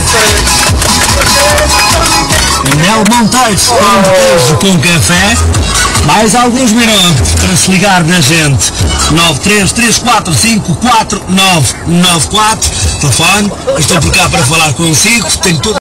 Mel Monteiro, pão de queijo com café. Mais alguns minutos para se ligar na gente. 933454994. Telefone, estou por cá para falar consigo. Tenho tudo.